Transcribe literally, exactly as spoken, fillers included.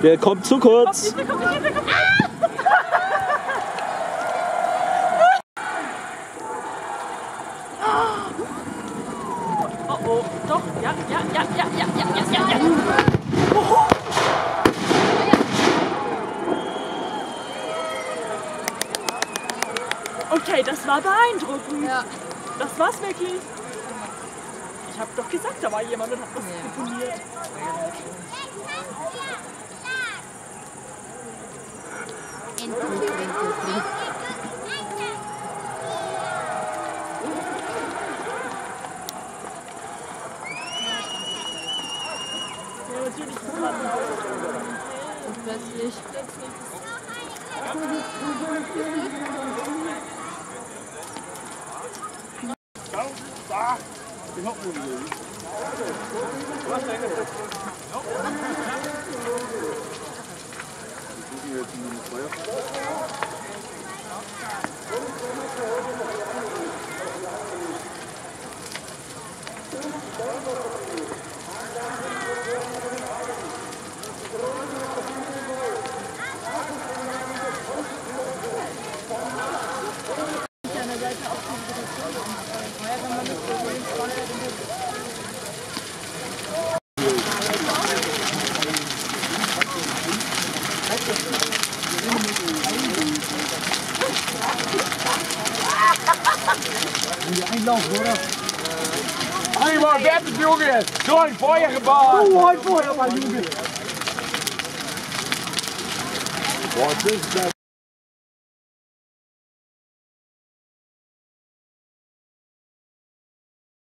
Der kommt zu kurz. Komm, komm, komm, komm, komm. Oh oh, doch, ja, ja, ja, ja, ja, ja, ja, ja, ja. Oh. Okay, das war beeindruckend. Ja. Das war's wirklich. Ich hab doch gesagt, da war jemand und hat was komponiert. Ja, natürlich. Und plötzlich. Einlaufen, oder? Einmal fertig, Junge! So ein Feuer gebaut! Oh, ein Feuer, mein Junge! Boah, das ist das.